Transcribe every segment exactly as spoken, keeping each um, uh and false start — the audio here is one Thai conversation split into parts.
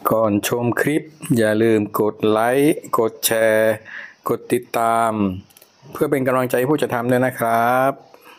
ก่อนชมคลิปอย่าลืมกดไลค์กดแชร์กดติดตามเพื่อเป็นกำลังใจให้ผู้จัดทำด้วยนะครับ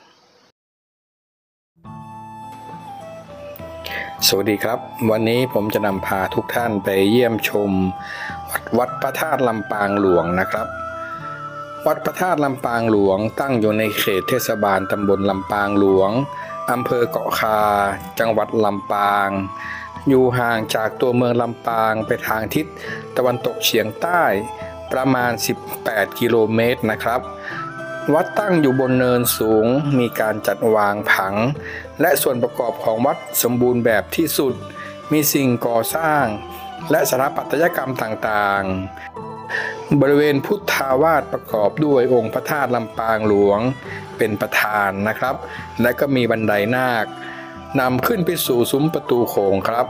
สวัสดีครับวันนี้ผมจะนำพาทุกท่านไปเยี่ยมชมวัดพระธาตุลำปางหลวงนะครับวัดพระธาตุลำปางหลวงตั้งอยู่ในเขตเทศบาลตำบลลำปางหลวงอำเภอเกาะคาจังหวัดลำปางอยู่ห่างจากตัวเมืองลำปางไปทางทิศตะวันตกเฉียงใต้ประมาณสิบแปดกิโลเมตรนะครับวัดตั้งอยู่บนเนินสูงมีการจัดวางผังและส่วนประกอบของวัดสมบูรณ์แบบที่สุดมีสิ่งก่อสร้างและสถาปัตยกรรมต่างๆบริเวณพุทธาวาสประกอบด้วยองค์พระธาตุลำปางหลวงเป็นประธานนะครับและก็มีบันไดนาคนำขึ้นไปสู่ซุ้มประตูโขงครับ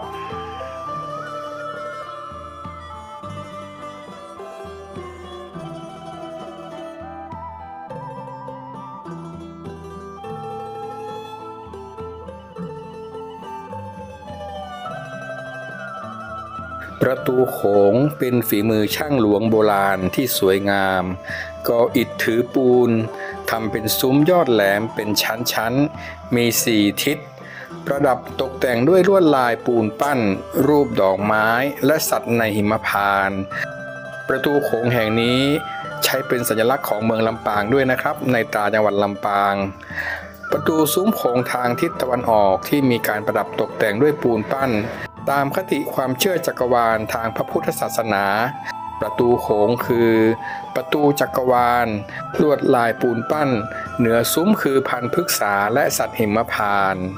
ประตูโขงเป็นฝีมือช่างหลวงโบราณที่สวยงามก่ออิฐถือปูนทำเป็นซุ้มยอดแหลมเป็นชั้นๆมีสี่ทิศประดับตกแต่งด้วยลวดลายปูนปั้นรูปดอกไม้และสัตว์ในหิมพานต์ประตูโขงแห่งนี้ใช้เป็นสัญลักษณ์ของเมืองลำปางด้วยนะครับในตราจังหวัดลำปางประตูซุ้มโขงทางทิศตะวันออกที่มีการประดับตกแต่งด้วยปูนปั้นตามคติความเชื่อจักรวาลทางพระพุทธศาสนาประตูโขงคือประตูจักรวาลลวดลายปูนปั้นเหนือซุ้มคือพันธุ์พฤกษาและสัตว์หิมพานต์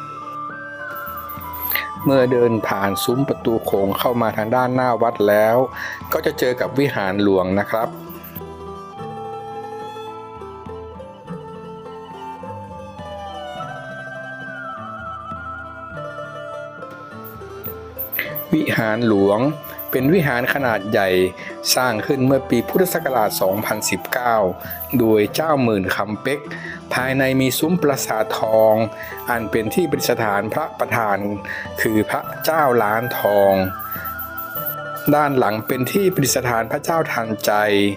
เมื่อเดินผ่านซุ้มประตูโขงเข้ามาทางด้านหน้าวัดแล้วก็จะเจอกับวิหารหลวงนะครับวิหารหลวงเป็นวิหารขนาดใหญ่สร้างขึ้นเมื่อปีพุทธศักราช สองพันสิบเก้า โดยเจ้าหมื่นคำเป๊กภายในมีซุ้มปราสาททองอันเป็นที่ประดิษฐานพระประธานคือพระเจ้าล้านทองด้านหลังเป็นที่ประดิษฐานพระเจ้าทันใจ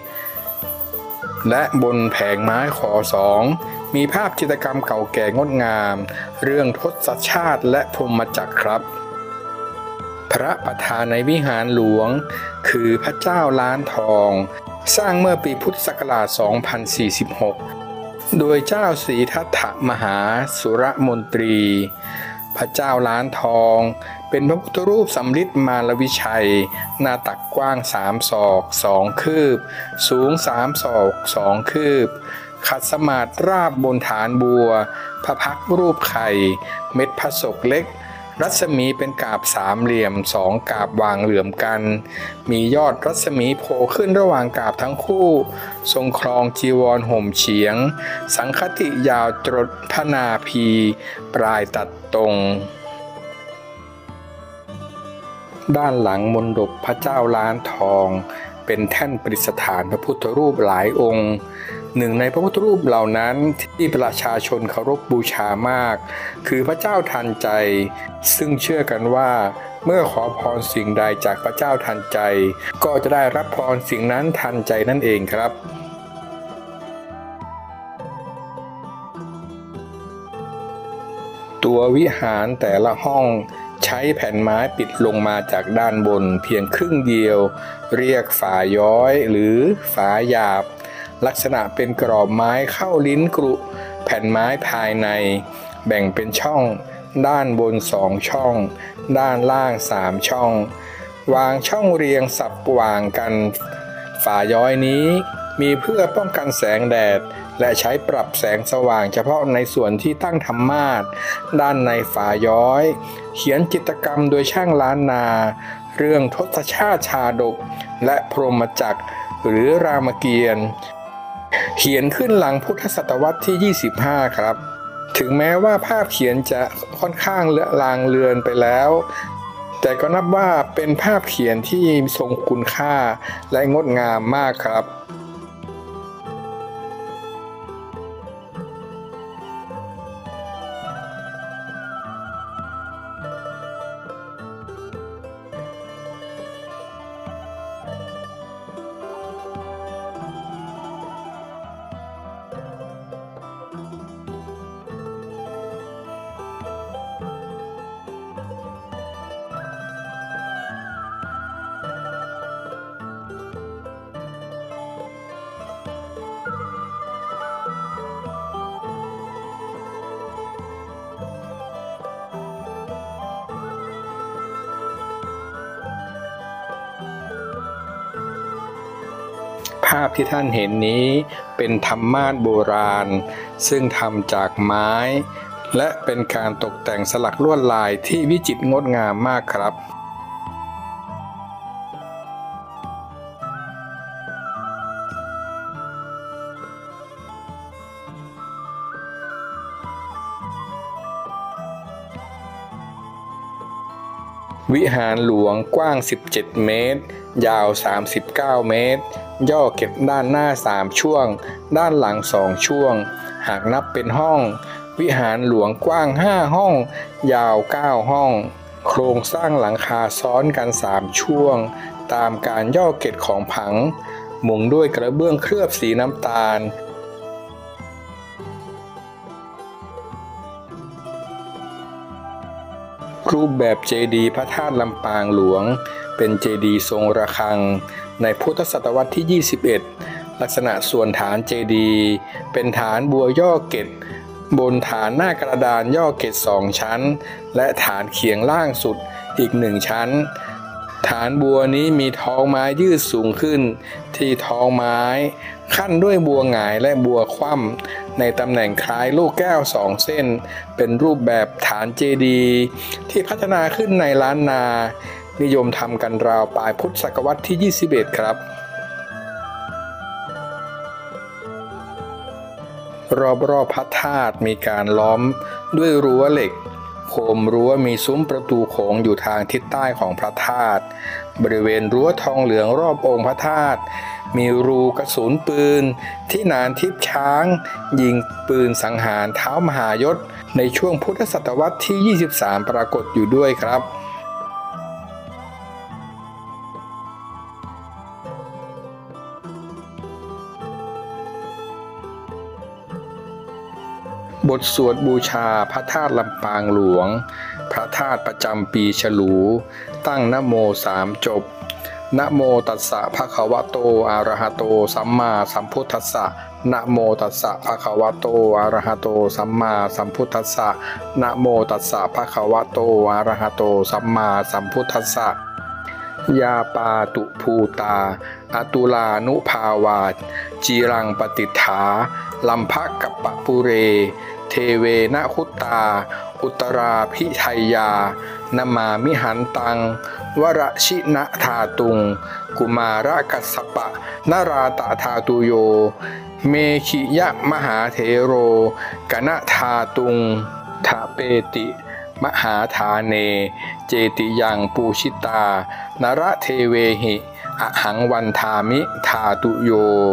และบนแผงไม้ขอสองมีภาพจิตรกรรมเก่าแก่งดงามเรื่องทศชาติและพรหมจักรครับพระประธานในวิหารหลวงคือพระเจ้าล้านทองสร้างเมื่อปีพุทธศักราช สองพันสี่สิบหก โดยเจ้าศรีทัตถมหาสุรมนตรีพระเจ้าล้านทองเป็นพระพุทธรูปสำริดมารวิชัยหน้าตักกว้างสามศอกสองคืบสูงสามศอกสองคืบขัดสมาธิราบบนฐานบัวพระพักตร์รูปไข่เม็ดพระศกเล็กรัศมีเป็นกาบสามเหลี่ยมสองกาบวางเหลื่อมกันมียอดรัศมีโผล่ขึ้นระหว่างกาบทั้งคู่ทรงครองจีวรห่มเฉียงสังคติยาวตรดพนาภีปลายตัดตรงด้านหลังมณฑปพระเจ้าล้านทองเป็นแท่นประดิษฐานพระพุทธรูปหลายองค์หนึ่งในพระพุทธรูปเหล่านั้นที่ประชาชนเคารพบูชามากคือพระเจ้าทันใจซึ่งเชื่อกันว่าเมื่อขอพรสิ่งใดจากพระเจ้าทันใจก็จะได้รับพรสิ่งนั้นทันใจนั่นเองครับตัววิหารแต่ละห้องใช้แผ่นไม้ปิดลงมาจากด้านบนเพียงครึ่งเดียวเรียกฝาย้อยหรือฝาหยาบลักษณะเป็นกรอบไม้เข้าลิ้นกรุแผ่นไม้ภายในแบ่งเป็นช่องด้านบนสองช่องด้านล่างสามช่องวางช่องเรียงสับวางกันฝาย้อยนี้มีเพื่อป้องกันแสงแดดและใช้ปรับแสงสว่างเฉพาะในส่วนที่ตั้งธรรมาสน์ด้านในฝาย้อยเขียนจิตรกรรมโดยช่างล้านนาเรื่องทศชาติชาดกและพรหมจักรหรือรามเกียรติ์เขียนขึ้นหลังพุทธศตวรรษที่ยี่สิบห้าครับถึงแม้ว่าภาพเขียนจะค่อนข้างลางเลือนไปแล้วแต่ก็นับว่าเป็นภาพเขียนที่ทรงคุณค่าและงดงามมากครับ พภาพที่ท่านเห็นนี้เป็นธรรมาสน์โบราณซึ่งทำจากไม้และเป็นการตกแต่งสลักลวดลายที่วิจิตรงดงามมากครับวิหารหลวงกว้างสิบเจ็ดเมตรยาวสามสิบเก้าเมตรย่อเก็บด้านหน้าสามช่วงด้านหลังสองช่วงหากนับเป็นห้องวิหารหลวงกว้างห้าห้องยาวเก้าห้องโครงสร้างหลังคาซ้อนกันสามช่วงตามการย่อเกล็ดของผังมุงด้วยกระเบื้องเคลือบสีน้ำตาลรูปแบบเจดีย์พระธาตุลำปางหลวงเป็นเจดีย์ทรงระฆังในพุทธศตวรรษที่ยี่สิบเอ็ดลักษณะส่วนฐานเจดีย์เป็นฐานบัวย่อเกล็ดบนฐานหน้ากระดานย่อเกล็ดสองชั้นและฐานเขียงล่างสุดอีกหนึ่งชั้นฐานบัวนี้มีท้องไม้ยืดสูงขึ้นที่ท้องไม้ขั้นด้วยบัวหงายและบัวคว่ำในตำแหน่งคล้ายลูกแก้วสองเส้นเป็นรูปแบบฐานเจดีย์ที่พัฒนาขึ้นในล้านนานิยมทำกันราวปลายพุทธศตวรรษที่ยี่สิบเอ็ดครับรอบๆพระธาตุมีการล้อมด้วยรั้วเหล็กโคมรั้วมีซุ้มประตูโขงอยู่ทางทิศใต้ของพระธาตุบริเวณรั้วทองเหลืองรอบองค์พระธาตุมีรูกระสุนปืนที่นานทิพย์ช้างยิงปืนสังหารเท้ามหายศในช่วงพุทธศตวรรษที่ยี่สิบสามปรากฏอยู่ด้วยครับบทสวดบูชาพระธาตุลำปางหลวงพระธาตุประจำปีฉลูตั้งนะโมสามจบนะโมตัสสะภะคะวะโตอะระหะโตสัมมาสัมพุทธัสสะนะโมตัสสะภะคะวะโตอะระหะโตสัมมาสัมพุทธัสสะนะโมตัสสะภะคะวะโตอะระหะโตสัมมาสัมพุทธัสสะยาปาตุภูตาอตุลานุภาวาจีรังปฏิฐาลัมภกัปปะปุเรเทเวนะคุตตาอุตราพิไทยานมามิหันตังวรชินะธาตุงกุมาระกัสสปะนาราตาธาตุโยเมขิยะมหาเถโรกนะธาตุงทะเปติมหาธาเนเจติยังปูชิตานระเทเวหิอหังวันทามิธาตุโย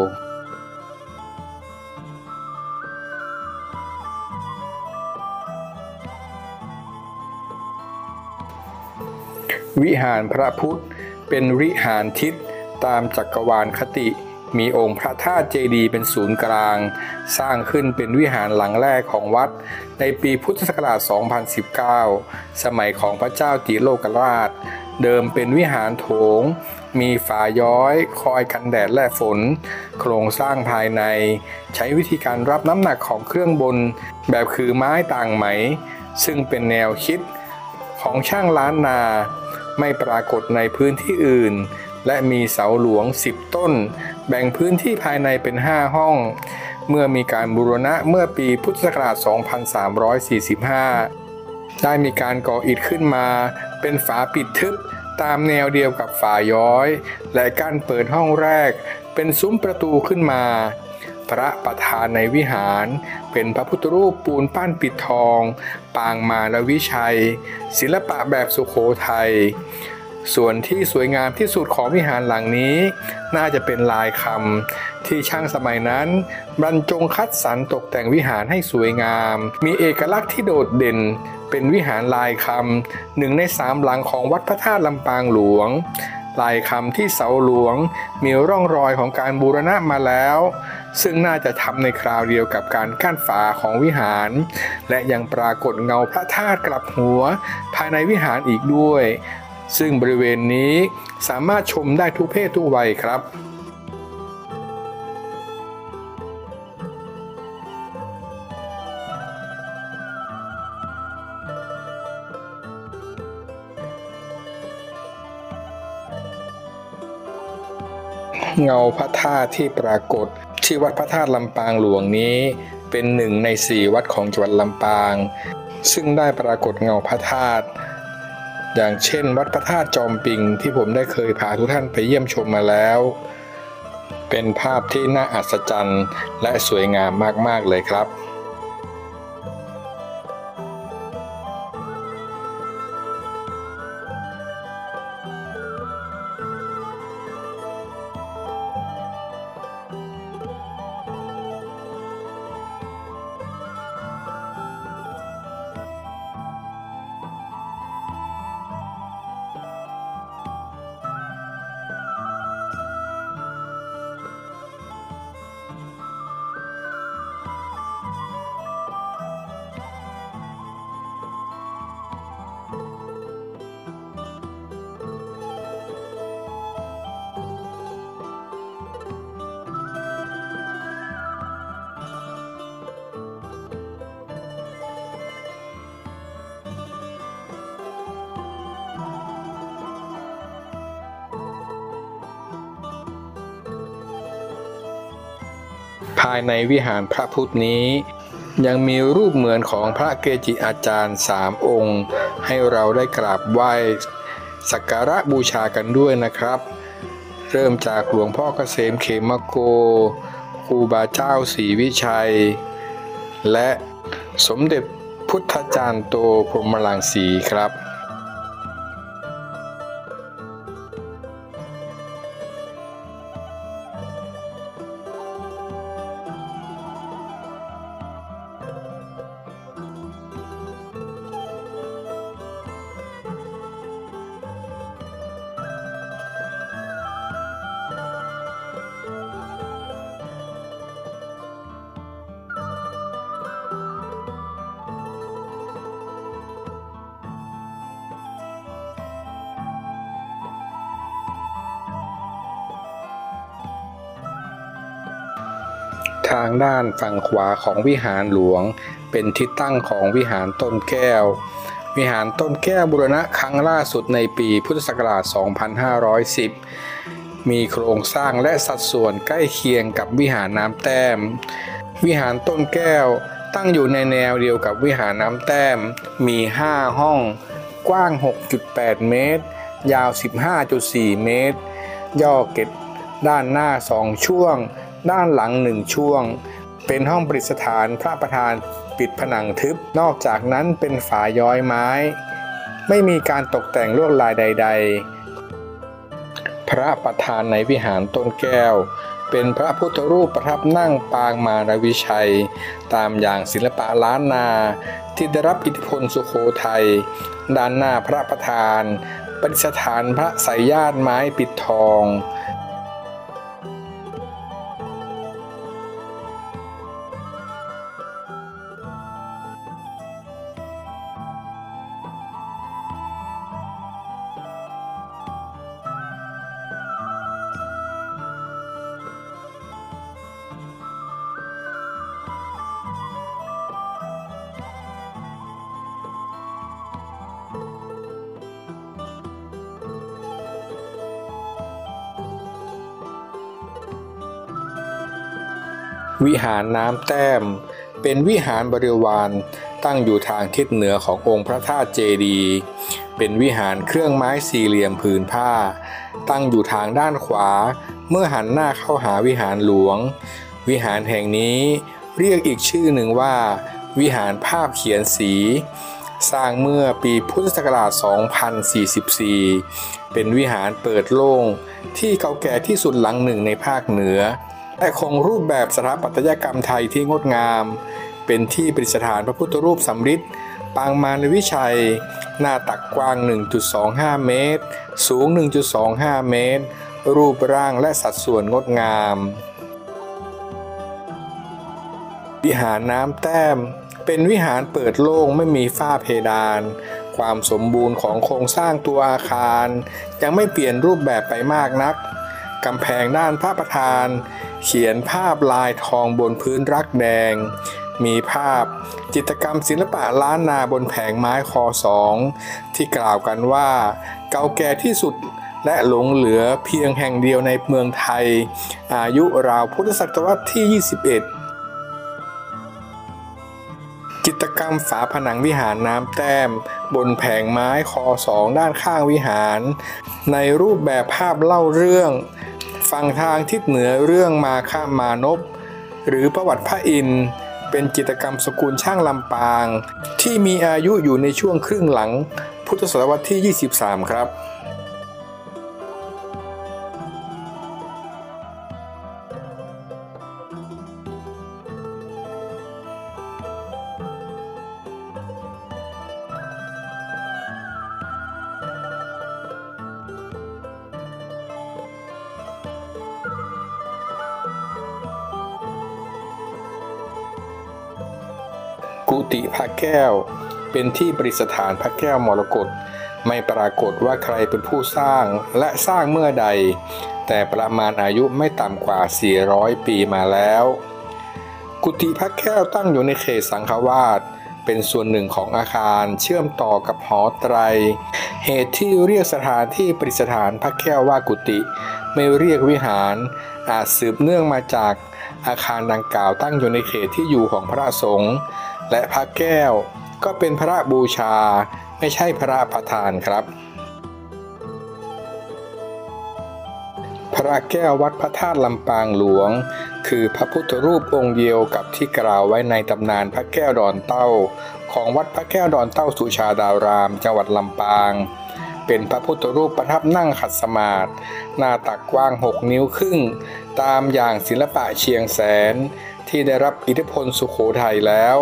วิหารพระพุทธเป็นวิหารทิศตามจักรวาลคติมีองค์พระธาตุเจดีย์เป็นศูนย์กลางสร้างขึ้นเป็นวิหารหลังแรกของวัดในปีพุทธศักราช สองพันสิบเก้า สมัยของพระเจ้าติโลกราชเดิมเป็นวิหารโถงมีฝาย้อยคอยกันแดดและฝนโครงสร้างภายในใช้วิธีการรับน้ำหนักของเครื่องบนแบบคือไม้ต่างไหมซึ่งเป็นแนวคิดของช่างล้านนาไม่ปรากฏในพื้นที่อื่นและมีเสาหลวงสิบต้นแบ่งพื้นที่ภายในเป็นห้าห้องเมื่อมีการบูรณะเมื่อปีพุทธศักราช สองพันสามร้อยสี่สิบห้า ได้มีการก่ออิฐขึ้นมาเป็นฝาปิดทึบตามแนวเดียวกับฝาย้อยและการเปิดห้องแรกเป็นซุ้มประตูขึ้นมาพระประธานในวิหารเป็นพระพุทธรูปปูนปั้นปิดทองปางมารวิชัยศิลปะแบบสุโขทัยส่วนที่สวยงามที่สุดของวิหารหลังนี้น่าจะเป็นลายคำที่ช่างสมัยนั้นบรรจงคัดสรรตกแต่งวิหารให้สวยงามมีเอกลักษณ์ที่โดดเด่นเป็นวิหารลายคำหนึ่งในสามหลังของวัดพระธาตุลำปางหลวงลายคำที่เสาหลวงมีร่องรอยของการบูรณะมาแล้วซึ่งน่าจะทำในคราวเดียวกับการกั้นฝาของวิหารและยังปรากฏเงาพระธาตุกลับหัวภายในวิหารอีกด้วยซึ่งบริเวณนี้สามารถชมได้ทุกเพศทุกวัยครับเงาพระธาตุที่ปรากฏที่วัดพระธาตุลำปางหลวงนี้เป็นหนึ่งในสี่วัดของจังหวัดลำปางซึ่งได้ปรากฏเงาพระธาตุอย่างเช่นวัดพระธาตุจอมปิงที่ผมได้เคยพาทุกท่านไปเยี่ยมชมมาแล้วเป็นภาพที่น่าอัศจรรย์และสวยงามมากๆเลยครับภายในวิหารพระพุทธนี้ยังมีรูปเหมือนของพระเกจิอาจารย์สามองค์ให้เราได้กราบไหว้สักการะบูชากันด้วยนะครับเริ่มจากหลวงพ่อเกษมเขมโกครูบาเจ้าศรีวิชัยและสมเด็จพุทธจารย์โตพรหมรังสีครับทางด้านฝั่งขวาของวิหารหลวงเป็นที่ตั้งของวิหารต้นแก้ววิหารต้นแก้วบูรณะครั้งล่าสุดในปีพุทธศักราช สองพันห้าร้อยสิบ มีโครงสร้างและสัดส่วนใกล้เคียงกับวิหารน้ำแต้มวิหารต้นแก้วตั้งอยู่ในแนวเดียวกับวิหารน้ำแต้มมีห้าห้องกว้าง หกจุดแปด เมตรยาว สิบห้าจุดสี่ เมตรย่อเก็บด้านหน้าสองช่วงด้านหลังหนึ่งช่วงเป็นห้องประดิษฐานพระประธานปิดผนังทึบนอกจากนั้นเป็นฝาย้อยไม้ไม่มีการตกแต่งลวดลายใดๆพระประธานในวิหารต้นแก้วเป็นพระพุทธรูปประทับนั่งปางมารวิชัยตามอย่างศิลปะล้านนาที่ได้รับอิทธิพลสุโขทัยด้านหน้าพระประธานประดิษฐานพระสายญาติไม้ปิดทองวิหารน้ำแต้มเป็นวิหารบริวารตั้งอยู่ทางทิศเหนือขององค์พระธาตุเจดีย์เป็นวิหารเครื่องไม้สี่เหลี่ยมผืนผ้าตั้งอยู่ทางด้านขวาเมื่อหันหน้าเข้าหาวิหารหลวงวิหารแห่งนี้เรียกอีกชื่อหนึ่งว่าวิหารภาพเขียนสีสร้างเมื่อปีพุทธศักราช สองพันสี่สิบสี่ เป็นวิหารเปิดโล่งที่เก่าแก่ที่สุดหลังหนึ่งในภาคเหนือและคงรูปแบบสถาปัตยกรรมไทยที่งดงามเป็นที่ประดิษฐานพระพุทธรูปสำริดปางมารวิชัยหน้าตักกว้าง หนึ่งจุดสองห้า เมตรสูง หนึ่งจุดสองห้า เมตรรูปร่างและสัดส่วนงดงามวิหารน้ำแต้มเป็นวิหารเปิดโล่งไม่มีฝ้าเพดานความสมบูรณ์ของโครงสร้างตัวอาคารยังไม่เปลี่ยนรูปแบบไปมากนักกำแพงด้านพระประธานเขียนภาพลายทองบนพื้นรักแดงมีภาพจิตรกรรมศิลปะล้านนาบนแผงไม้คอสองที่กล่าวกันว่าเก่าแก่ที่สุดและหลงเหลือเพียงแห่งเดียวในเมืองไทยอายุราวพุทธศตวรรษที่ ยี่สิบเอ็ด จิตรกรรมฝาผนังวิหารน้ำแต้มบนแผงไม้คอสองด้านข้างวิหารในรูปแบบภาพเล่าเรื่องฝั่งทางทิศเหนือเรื่องมาฆมานพหรือประวัติพระอินทร์เป็นจิตรกรรมสกุลช่างลำปางที่มีอายุอยู่ในช่วงครึ่งหลังพุทธศตวรรษที่ ยี่สิบสาม ครับกุฏิพระแก้วเป็นที่ประดิษฐานพระแก้วมรกตไม่ปรากฏว่าใครเป็นผู้สร้างและสร้างเมื่อใดแต่ประมาณอายุไม่ต่ำกว่าสี่ร้อยปีมาแล้วกุฏิพระแก้วตั้งอยู่ในเขตสังฆวาสเป็นส่วนหนึ่งของอาคารเชื่อมต่อกับหอไตรเหตุที่เรียกสถานที่ประดิษฐานพระแก้วว่ากุฏิไม่เรียกวิหารอาจสืบเนื่องมาจากอาคารดังกล่าวตั้งอยู่ในเขตที่อยู่ของพระสงฆ์และพระแก้วก็เป็นพระบูชาไม่ใช่พระประธานครับพระแก้ววัดพระธาตุลำปางหลวงคือพระพุทธรูปองค์เดียวกับที่กล่าวไว้ในตำนานพระแก้วดอนเต้าของวัดพระแก้วดอนเต้าสุชาดารามจังหวัดลำปางเป็นพระพุทธรูปประทับนั่งขัดสมาธิหน้าตักกว้างหกนิ้วครึ่งตามอย่างศิลปะเชียงแสนที่ได้รับอิทธิพลสุโขทัยแล้ว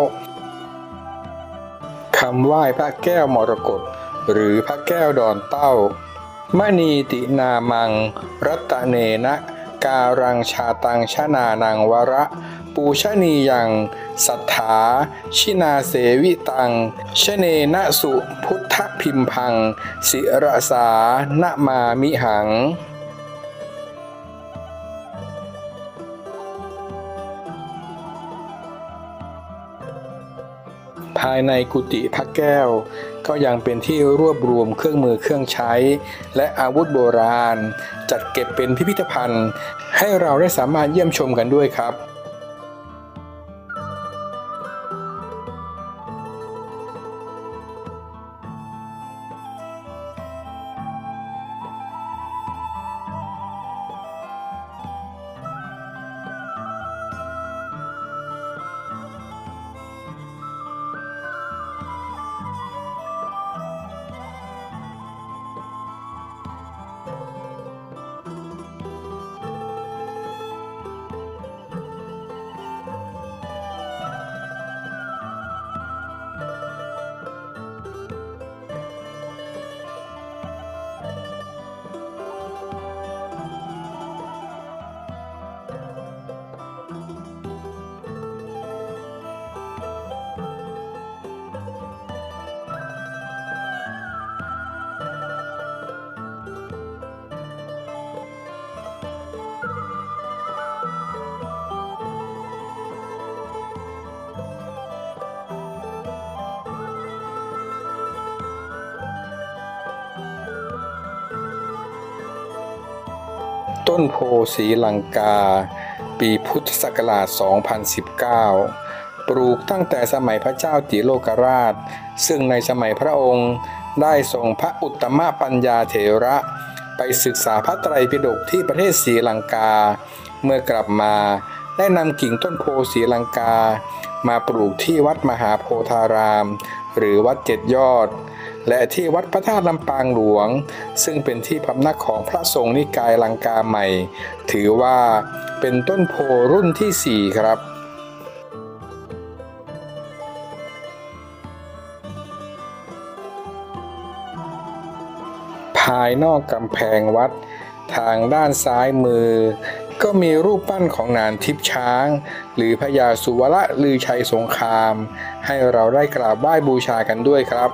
คำไหว้พระแก้วมรกตหรือพระแก้วดอนเต้ามณีตินามังรัตเนนะการังชาตังชนานังวระปูชนียังสัทธาชินาเสวิตังชเนนะสุพุทธพิมพังศิรสานะมามิหังภายในกุฏิพระแก้วก็ยังเป็นที่รวบรวมเครื่องมือเครื่องใช้และอาวุธโบราณจัดเก็บเป็นพิพิธภัณฑ์ให้เราได้สามารถเยี่ยมชมกันด้วยครับ ต้นโพศรีลังกาปีพุทธศักราช สองพันสิบเก้า ปลูกตั้งแต่สมัยพระเจ้าติโลกราชซึ่งในสมัยพระองค์ได้ทรงพระอุตตมปัญญาเถระไปศึกษาพระไตรปิฎกที่ประเทศศรีลังกาเมื่อกลับมาได้นำกิ่งต้นโพศรีลังกามาปลูกที่วัดมหาโพธารามหรือวัดเจ็ดยอดและที่วัดพระธาตุลำปางหลวงซึ่งเป็นที่พำนักของพระสงฆ์นิกายลังกาใหม่ถือว่าเป็นต้นโพรุ่นที่สี่ครับภายนอกกำแพงวัดทางด้านซ้ายมือก็มีรูปปั้นของนางทิพย์ช้างหรือพญาสุวรลือชัยสงครามให้เราได้กราบไหว้บูชากันด้วยครับ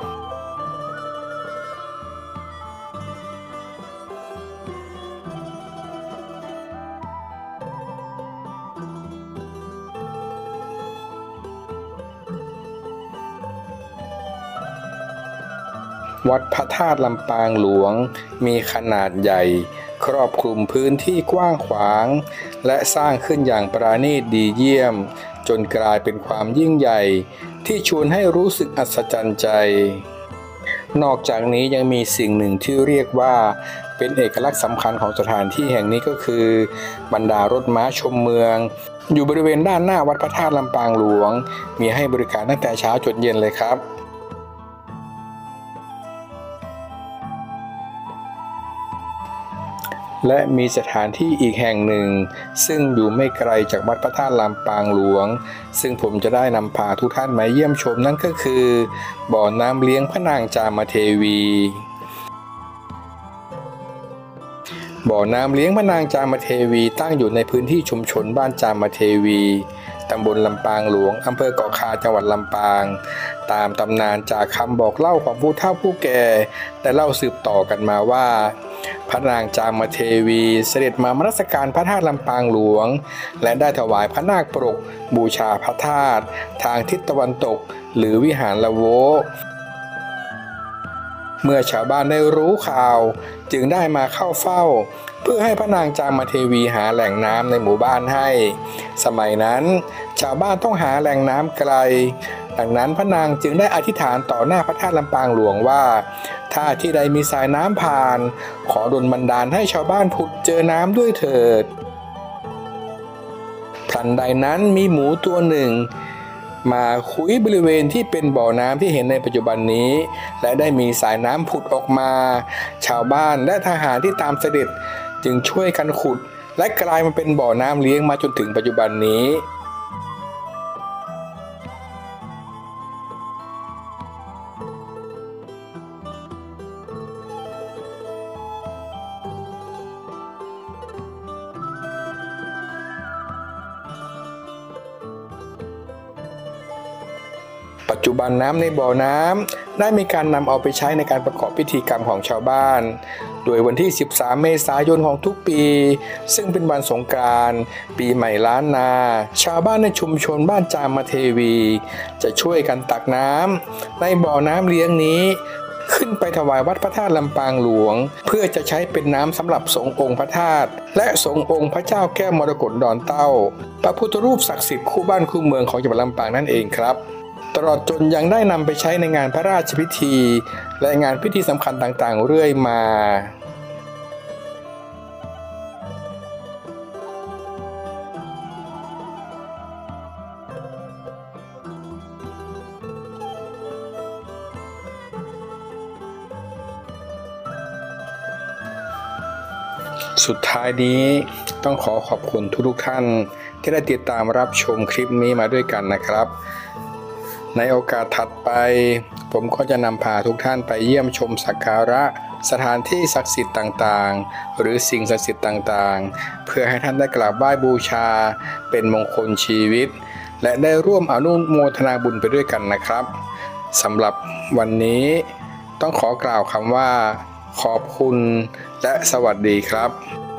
วัดพระธาตุลำปางหลวงมีขนาดใหญ่ครอบคลุมพื้นที่กว้างขวางและสร้างขึ้นอย่างปราณีตดีเยี่ยมจนกลายเป็นความยิ่งใหญ่ที่ชวนให้รู้สึกอัศจรรย์ใจนอกจากนี้ยังมีสิ่งหนึ่งที่เรียกว่าเป็นเอกลักษณ์สำคัญของสถานที่แห่งนี้ก็คือบรรดารถม้าชมเมืองอยู่บริเวณด้านหน้าวัดพระธาตุลำปางหลวงมีให้บริการตั้งแต่เช้าจนเย็นเลยครับและมีสถานที่อีกแห่งหนึ่งซึ่งอยู่ไม่ไกลจากวัดพระธาตุลำปางหลวงซึ่งผมจะได้นำพาทุกท่านมาเยี่ยมชมนั่นก็คือบ่อน้ำเลี้ยงพระนางจามเทวีบ่อน้ำเลี้ยงพระนางจามเทวีตั้งอยู่ในพื้นที่ชุมชนบ้านจามเทวีตำบลลำปางหลวงอำเภอเกาะคาจังหวัดลำปางตามตำนานจากคำบอกเล่าของผู้เฒ่าผู้แก่ได้เล่าสืบต่อกันมาว่าพระนางจามเทวีเสด็จมานมัสการพระธาตุลำปางหลวงและได้ถวายพระนาคปรกบูชาพระธาตุทางทิศตะวันตกหรือวิหารละโวเมื่อชาวบ้านได้รู้ข่าวจึงได้มาเข้าเฝ้าเพื่อให้พระนางจามเทวีหาแหล่งน้ำในหมู่บ้านให้สมัยนั้นชาวบ้านต้องหาแหล่งน้ำไกลดังนั้นพระนางจึงได้อธิษฐานต่อหน้าพระธาตุลำปางหลวงว่าถ้าที่ใดมีสายน้ำผ่านขอดลบันดาลให้ชาวบ้านผุดเจอน้ำด้วยเถิดทันใดนั้นมีหมูตัวหนึ่งมาคุยบริเวณที่เป็นบ่อน้ำที่เห็นในปัจจุบันนี้และได้มีสายน้ำผุดออกมาชาวบ้านและทหารที่ตามเสด็จจึงช่วยกันขุดและกลายมาเป็นบ่อน้ำเลี้ยงมาจนถึงปัจจุบันนี้ปัจจุบันน้ำในบ่อน้ำได้มีการนำเอาไปใช้ในการประกอบพิธีกรรมของชาวบ้านโดยวันที่สิบสามเมษายนของทุกปีซึ่งเป็นวันสงกรานต์ปีใหม่ล้านนาชาวบ้านในชุมชนบ้านจามเทวีจะช่วยกันตักน้ำในบ่อน้ำเลี้ยงนี้ขึ้นไปถวายวัดพระธาตุลำปางหลวงเพื่อจะใช้เป็นน้ำสำหรับสงองค์พระธาตุและสงองค์พระเจ้าแก้วมรกตดอนเต้าพระพุทธรูปศักดิ์สิทธิ์คู่บ้านคู่เมืองของจังหวัดลำปางนั่นเองครับตลอดจนยังได้นำไปใช้ในงานพระราชพิธีและงานพิธีสำคัญต่างๆเรื่อยมาสุดท้ายนี้ต้องขอขอบคุณทุกๆท่านที่ได้ติดตามรับชมคลิปนี้มาด้วยกันนะครับในโอกาสถัดไปผมก็จะนำพาทุกท่านไปเยี่ยมชมสักการะสถานที่ศักดิ์สิทธิ์ต่างๆหรือสิ่งศักดิ์สิทธิ์ต่างๆเพื่อให้ท่านได้กราบไหว้บูชาเป็นมงคลชีวิตและได้ร่วมอนุโมทนาบุญไปด้วยกันนะครับสำหรับวันนี้ต้องขอกล่าวคำว่าขอบคุณและสวัสดีครับ